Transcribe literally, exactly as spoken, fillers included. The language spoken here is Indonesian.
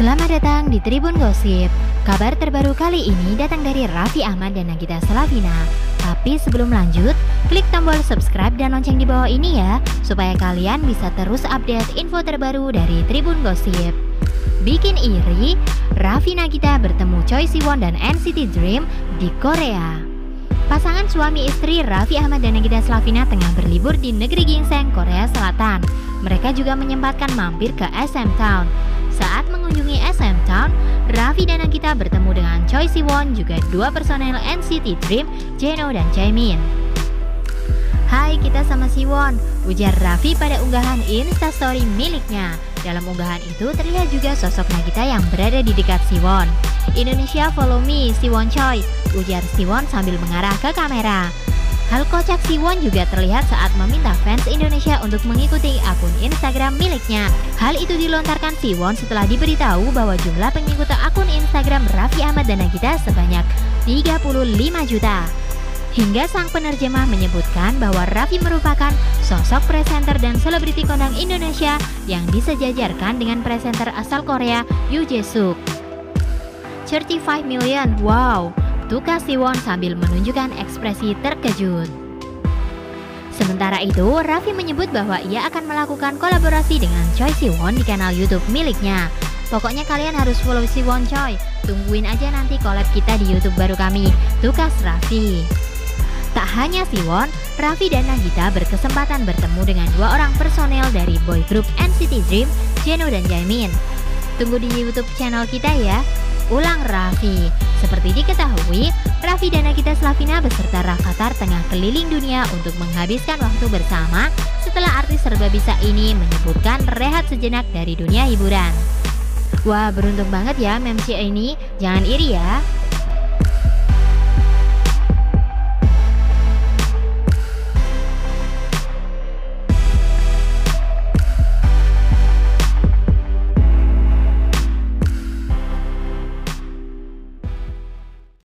Selamat datang di Tribun Gosip. Kabar terbaru kali ini datang dari Raffi Ahmad dan Nagita Slavina. Tapi sebelum lanjut, klik tombol subscribe dan lonceng di bawah ini ya, supaya kalian bisa terus update info terbaru dari Tribun Gosip. Bikin iri, Raffi Nagita bertemu Choi Siwon dan N C T Dream di Korea. Pasangan suami istri Raffi Ahmad dan Nagita Slavina tengah berlibur di negeri ginseng, Korea Selatan. Mereka juga menyempatkan mampir ke S M Town. Saat mengunjungi S M Town, Raffi dan Nagita bertemu dengan Choi Siwon, juga dua personel N C T Dream, Jeno dan Jaemin. "Hai, kita sama Siwon," ujar Raffi pada unggahan Instastory miliknya. Dalam unggahan itu terlihat juga sosok Nagita yang berada di dekat Siwon. "Indonesia follow me, Siwon Choi," ujar Siwon sambil mengarah ke kamera. Hal kocak Siwon juga terlihat saat meminta fans Indonesia untuk mengikuti akun Instagram miliknya. Hal itu dilontarkan Siwon setelah diberitahu bahwa jumlah pengikut akun Instagram Raffi Ahmad dan Nagita sebanyak tiga puluh lima juta. Hingga sang penerjemah menyebutkan bahwa Raffi merupakan sosok presenter dan selebriti kondang Indonesia yang disejajarkan dengan presenter asal Korea Yoo Jae-suk. tiga puluh lima million, wow, tukar Siwon sambil menunjukkan ekspresi terkejut. Sementara itu, Raffi menyebut bahwa ia akan melakukan kolaborasi dengan Choi Siwon di kanal YouTube miliknya. "Pokoknya kalian harus follow Siwon Choi, tungguin aja nanti collab kita di YouTube baru kami," tukas Raffi. Tak hanya Siwon, Raffi dan Nagita berkesempatan bertemu dengan dua orang personel dari boy group N C T Dream, Jeno dan Jaemin. "Tunggu di YouTube channel kita ya," ulang Raffi. Seperti diketahui, Raffi dan Nagita Slavina beserta Rafathar tengah keliling dunia untuk menghabiskan waktu bersama setelah artis serba bisa ini menyebutkan rehat sejenak dari dunia hiburan. Wah, beruntung banget ya M C ini, jangan iri ya.